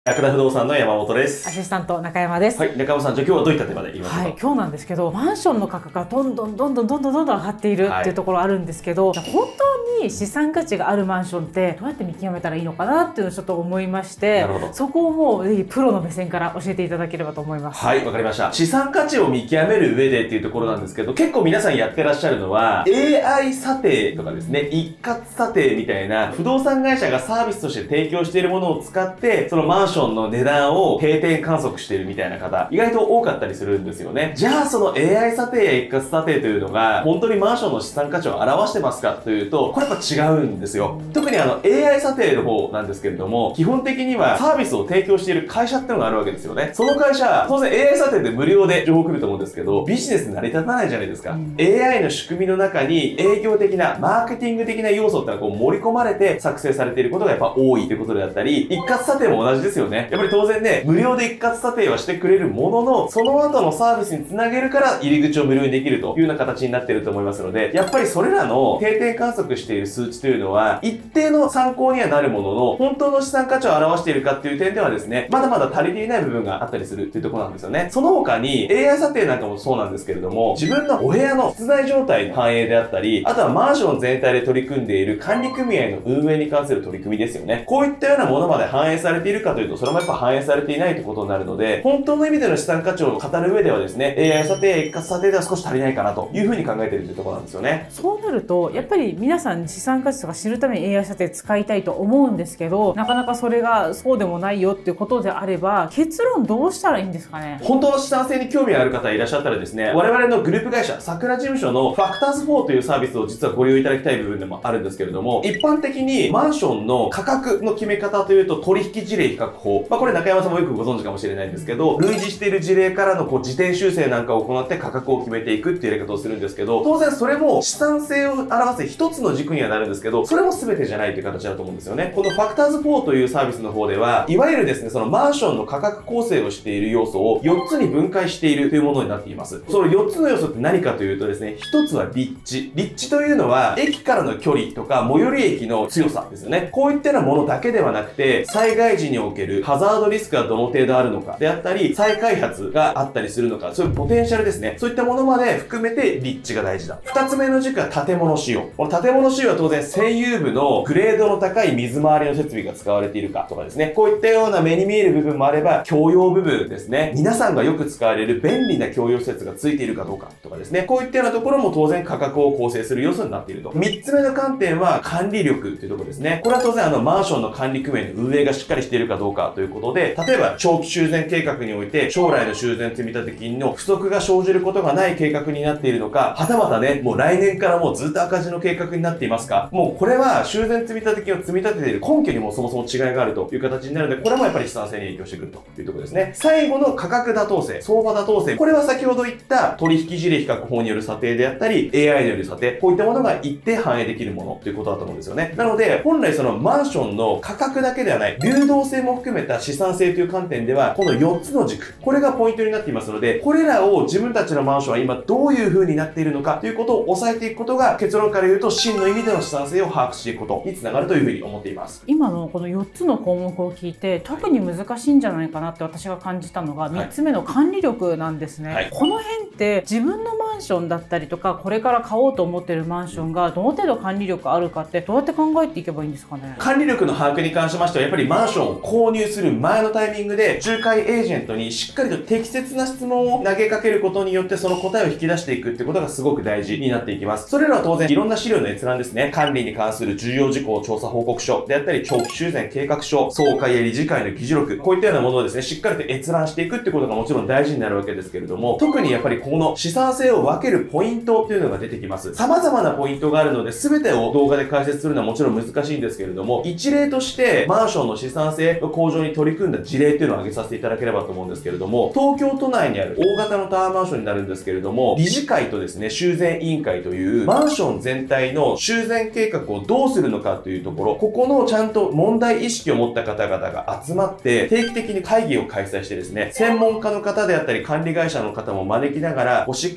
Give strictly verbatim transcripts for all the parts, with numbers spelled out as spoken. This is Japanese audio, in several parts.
ヤクダ不動産の山本です。 アシスタント中山です。 はい、中山さん、じゃあ今日はどういったテーマで言いましょうか。 はい、今日なんですけど、マンションの価格がどんどんどんどんどんどんどんどん上がっているっていうところあるんですけど、はい、本当に資産価値があるマンションってどうやって見極めたらいいのかなっていうのをちょっと思いまして、そこをもうぜひプロの目線から教えていただければと思います。 はい、わかりました。資産価値を見極める上でっていうところなんですけど、結構皆さんやってらっしゃるのは エーアイ 査定とかですね、一括査定みたいな不動産会社がサービスとして提供しているものを使ってそのマンションの値段を定点観測しているみたいな方、意外と多かったりするんですよね。じゃあその エーアイ 査定や一括査定というのが本当にマンションの資産価値を表してますかというと、これやっぱ違うんですよ。特にあの エーアイ 査定の方なんですけれども、基本的にはサービスを提供している会社っていうのがあるわけですよね。その会社、当然 エーアイ 査定で無料で情報来ると思うんですけど、ビジネス成り立たないじゃないですか。うん、エーアイ の仕組みの中に営業的な、マーケティング的な要素ってのがこう盛り込まれて作成されていることがやっぱ多いということであったり、一括査定も同じですよね。やっぱり当然ね、無料で一括査定はしてくれるものの、その後のサービスにつなげるから入り口を無料にできるというような形になっていると思いますので、やっぱりそれらの定点観測している数値というのは、一定の参考にはなるものの、本当の資産価値を表しているかっていう点ではですね、まだまだ足りていない部分があったりするっていうところなんですよね。その他に エーアイ 査定なんかもそうなんですけれども、自分のお部屋の室内状態の反映であったり、あとはマンション全体で取り組んでいる管理組合の運営に関する取り組みですよね。こういったようなものまで反映されているかというと、それもやっぱ反映されていないということになるので、本当の意味での資産価値を語る上ではですね、エーアイ 査定や一括査定では少し足りないかなというふうに考えているというところなんですよね。 そうなると、やっぱり皆さん資産価値とか知るために エーアイ 査定使いたいと思うんですけど、なかなかそれがそうでもないよっていうことであれば、結論どうしたらいいんですかね。 本当の資産性に興味がある方いらっしゃったらですね、我々のグループ会社、桜事務所のファクターズフォーというサービスを実はご利用いただきたい部分でもあるんですけれども、一般的にマンションの価格の決め方というと取引事例比較法。まあこれ中山さんもよくご存知かもしれないんですけど、類似している事例からのこう自転修正なんかを行って価格を決めていくっていうやり方をするんですけど、当然それも資産性を表す一つの軸にはなるんですけど、それも全てじゃないという形だと思うんですよね。このファクターズフォーというサービスの方では、いわゆるですね、そのマンションの価格構成をしている要素をよっつに分解しているというものになっています。そのよっつの要素って何かというとですね、ひとつは立地。立地というのは、駅からの距離とか最寄り駅の強さですよね。こういったようなものだけではなくて、災害時におけるハザードリスクがどの程度あるのかであったり、再開発があったりするのか、そういうポテンシャルですね。そういったものまで含めて立地が大事だ。二つ目の軸は建物仕様。この建物仕様は当然占有部のグレードの高い水回りの設備が使われているかとかですね。こういったような目に見える部分もあれば、共用部分ですね。皆さんがよく使われる便利な共用施設がついているかどうかとかですね。こういったようなところも当然価格を構成する要素になっていると。三つ目の観点は管理力というところですね。これは当然あのマンションの管理組合の運営がしっかりしているかどうかということで、例えば長期修繕計画において将来の修繕積立金の不足が生じることがない計画になっているのか、はたまたね、もう来年からもうずっと赤字の計画になっていますか、もうこれは修繕積立金を積み立てている根拠にもそもそも違いがあるという形になるので、これもやっぱり資産性に影響してくるというところですね。最後の価格妥当性、相場妥当性。これは先ほど言った取引事例比較法による査定であったり、エーアイ による査定、こういったものが一定反映できるものということだと思うんですよね。なので、本来そのマンションの価格だけではない、流動性も含めた資産性という観点では、このよっつの軸、これがポイントになっていますので、これらを自分たちのマンションは今どういう風になっているのかということを抑えていくことが、結論から言うと真の意味での資産性を把握していくことにつながるという風に思っています。 今のこのよっつの項目を聞いて、特に難しいんじゃないかなって私が感じたのが、みっつめの管理力なんですね。はい、この辺って自分のマンションだったりとか、これから買おうと思っているマンションがどの程度管理力あるかってどうやって考えていけばいいんですかね。 管理力の把握に関しましては、やっぱりマンションを購入する前のタイミングで仲介エージェントにしっかりと適切な質問を投げかけることによって、その答えを引き出していくってことがすごく大事になっていきます。それらは当然いろんな資料の閲覧ですね。管理に関する重要事項調査報告書であったり、長期修繕計画書、総会や理事会の議事録、こういったようなものをですね、しっかりと閲覧していくってことがもちろん大事になるわけですけれども、特にやっぱりこの資産性を分けるポイントっていうのが出てきます。様々なポイントがあるので、全てを動画で解説するのはもちろん難しいんですけれども、一例としてマンションの資産性の向上に取り組んだ事例っていうのを挙げさせていただければと思うんですけれども、東京都内にある大型のタワーマンションになるんですけれども、理事会とですね、修繕委員会というマンション全体の修繕計画をどうするのかというところ、ここのちゃんと問題意識を持った方々が集まって定期的に会議を開催してですね、専門家の方であったり管理会社の方も招きながら、しっかりさん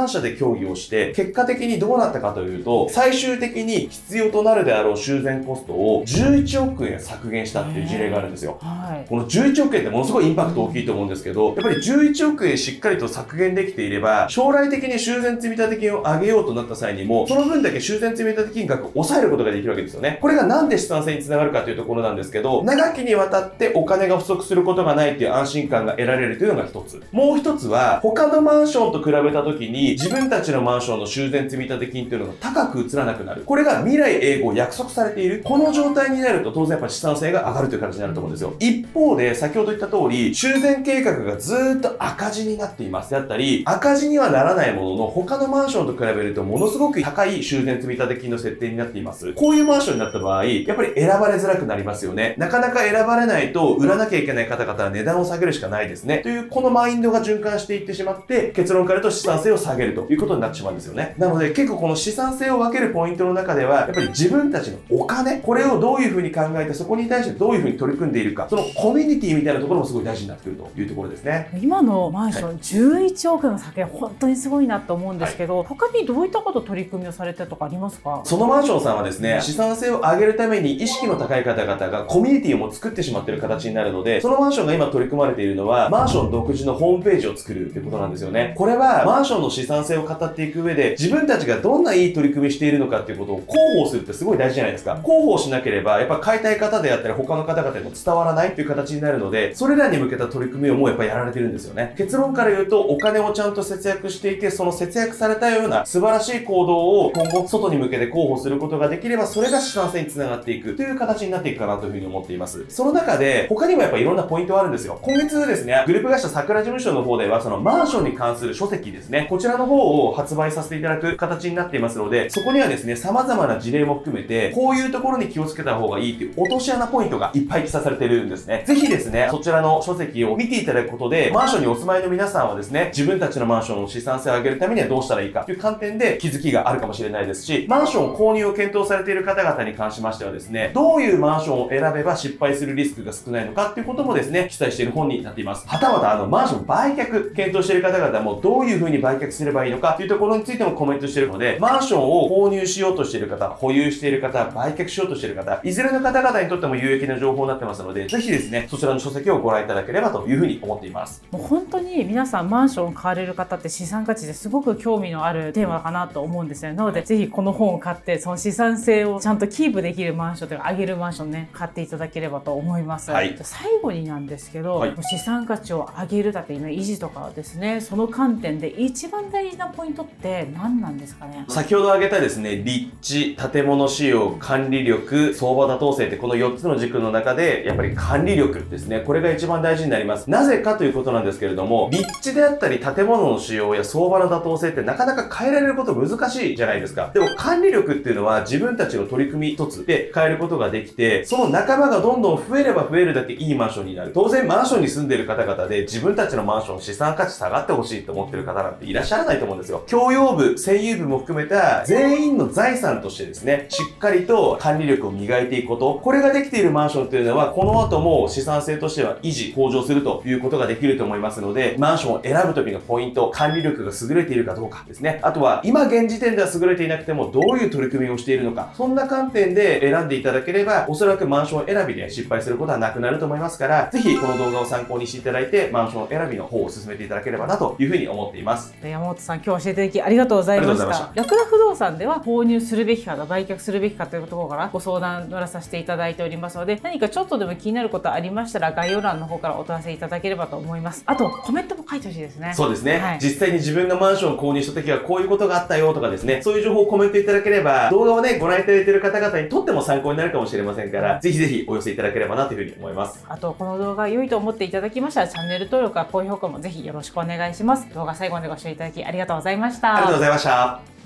者で協議をして、結果的にどうなったかというと、最終的に必要となるであろう修繕コストをじゅういちおくえん削減したっていう事例があるんですよ。はい、このじゅういちおくえんってものすごいインパクト大きいと思うんですけど、やっぱりじゅういちおくえんしっかりと削減できていれば、将来的に修繕積立金を上げようとなった際にも、その分だけ修繕積立金額を抑えることができるわけですよね。これがなんで資産性につながるかというところなんですけど、長きにわたってお金が不足することがないっていう安心感が得られるというのが一つ。もう一つは、他のマンションと比べた時に、自分たちのマンションの修繕積立金というのが高く移らなくなる。これが未来永劫約束されている。この状態になると当然やっぱ資産性が上がるという形になると思うんですよ。一方で、先ほど言った通り、修繕計画がずーっと赤字になっています。だったり、赤字にはならないものの、他のマンションと比べるとものすごく高い修繕積立金の設定になっています。こういうマンションになった場合、やっぱり選ばれづらくなりますよね。なかなか選ばれないと、売らなきゃいけない方々は値段を下げるしかないですね。という、このマインドが循環していってしまって、結論から言うと資産性を下げるということになってしまうんですよね。なので、結構この資産性を分けるポイントの中では、やっぱり自分たちのお金、これをどういうふうに考えて、そこに対してどういうふうに取り組んでいるか、そのコミュニティみたいなところもすごい大事になってくるというところですね。 今のマンション、はい、じゅういちおくえんの削減、本当にすごいなと思うんですけど、はい、他にどういったこと取り組みをされてとかありますか？ そのマンションさんはですね、資産性を上げるために意識の高い方々がコミュニティをも作ってしまっている形になるので、そのマンションが今取り組まれているのは、マンション独自のホームページを作るということなんですよね。これは、マンションの資産性を語っていく上で、自分たちがどんないい取り組みしているのかっていうことを広報するってすごい大事じゃないですか。広報しなければ、やっぱ買いたい方であったり、他の方々にも伝わらないっていう形になるので、それらに向けた取り組みをもうやっぱやられてるんですよね。結論から言うと、お金をちゃんと節約していて、その節約されたような素晴らしい行動を今後、外に向けて広報することができれば、それが資産性につながっていくという形になっていくかなというふうに思っています。その中で、他にもやっぱいろんなポイントはあるんですよ。今月ですね、グループ会社桜事務所の方では、そのマンションに関する書籍ですね、こちらの方を発売させていただく形になっていますので、そこにはですね、様々な事例も含めて、こういうところに気をつけた方がいいっていう落とし穴ポイントがいっぱい記載されているんですね。ぜひですね、そちらの書籍を見ていただくことで、マンションにお住まいの皆さんはですね、自分たちのマンションの資産性を上げるためにはどうしたらいいかという観点で気づきがあるかもしれないですし、マンション購入を検討されている方々に関しましてはですね、どういうマンションを選べば失敗するリスクが少ないのかっていうこともですね、記載している本になっています。はたまたあの、マンション売却検討している方々もどういう風に売却すればいいのかというところについてもコメントしているので、マンションを購入しようとしている方、保有している方、売却しようとしている方、いずれの方々にとっても有益な情報になってますので、ぜひですね、そちらの書籍をご覧いただければというふうに思っています。 もう本当に皆さんマンションを買われる方って資産価値ですごく興味のあるテーマかなと思うんですよ。なので、ぜひこの本を買って、その資産性をちゃんとキープできるマンションというか、上げるマンションね、買っていただければと思います。はい、最後になんですけど、はい、資産価値を上げるだって今維持とかですね、その観点で一番大事なポイントって何なんですかね？ 先ほど挙げたですね、立地、建物仕様、管理力、相場妥当性ってこのよっつの軸の中で、やっぱり管理力ですね、これが一番大事になります。なぜかということなんですけれども、立地であったり建物の仕様や相場の妥当性ってなかなか変えられること難しいじゃないですか。でも管理力っていうのは自分たちの取り組み一つで変えることができて、その仲間がどんどん増えれば増えるだけいいマンションになる。当然マンションに住んでいる方々で自分たちのマンション資産価値下がってほしいと思ってる方なんていらっしゃらないと思うんですよ。共用部、占有部も含めた全員の財産としてですね、しっかりと管理力を磨いていくこと、これができているマンションというのは、この後も資産性としては維持、向上するということができると思いますので、マンションを選ぶ時のポイント、管理力が優れているかどうかですね。あとは、今現時点では優れていなくても、どういう取り組みをしているのか、そんな観点で選んでいただければ、おそらくマンション選びで失敗することはなくなると思いますから、ぜひこの動画を参考にしていただいて、マンション選びの方を進めていただければなというふうに思っています。 山本さん、今日教えていただきありがとうございました。ラクダ不動産では購入するべきか、売却するべきかというところからご相談乗らさせていただいておりますので、何かちょっとでも気になることありましたら、概要欄の方からお問い合わせいただければと思います。あと、コメントも書いてほしいですね。 そうですね。はい、実際に自分がマンションを購入した時はこういうことがあったよとかですね、そういう情報をコメントいただければ、動画をね、ご覧いただいている方々にとっても参考になるかもしれませんから、ぜひぜひお寄せいただければなというふうに思います。 あと、この動画良いと思っていただきましたら、チャンネル登録や高評価もぜひよろしくお願いします。動画最後までご視聴いただきありがとうございました。 ありがとうございました。